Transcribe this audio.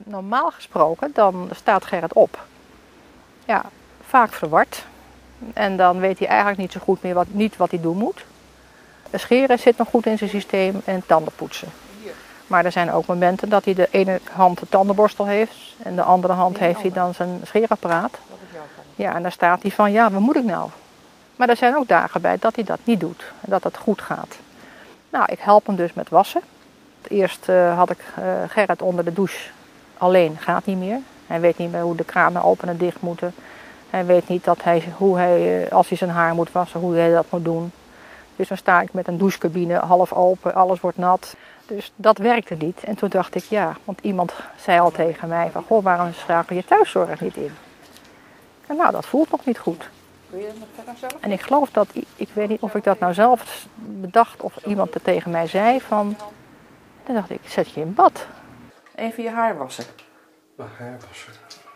Normaal gesproken, dan staat Gerrit op. Ja, vaak verward. En dan weet hij eigenlijk niet zo goed meer wat hij doen moet. Scheren zit nog goed in zijn systeem en tanden poetsen. Maar er zijn ook momenten dat hij de ene hand de tandenborstel heeft en de andere hand heeft hij dan zijn scheerapparaat. Ja, en dan staat hij van, ja, wat moet ik nou? Maar er zijn ook dagen bij dat hij dat niet doet en dat het goed gaat. Nou, ik help hem dus met wassen. Eerst had ik Gerrit onder de douche. Alleen gaat niet meer. Hij weet niet meer hoe de kranen open en dicht moeten. Hij weet niet hoe hij, als hij zijn haar moet wassen, hoe hij dat moet doen. Dus dan sta ik met een douchecabine half open, alles wordt nat. Dus dat werkte niet. En toen dacht ik, ja, want iemand zei al tegen mij van, goh, waarom schakel je thuiszorg niet in? En nou, dat voelt nog niet goed. Doe je dat verder zelf? En ik geloof dat, ik weet niet of ik dat nou zelf bedacht of iemand het tegen mij zei van, dan dacht ik, zet je in bad. Even je haar wassen. Mijn haar wassen.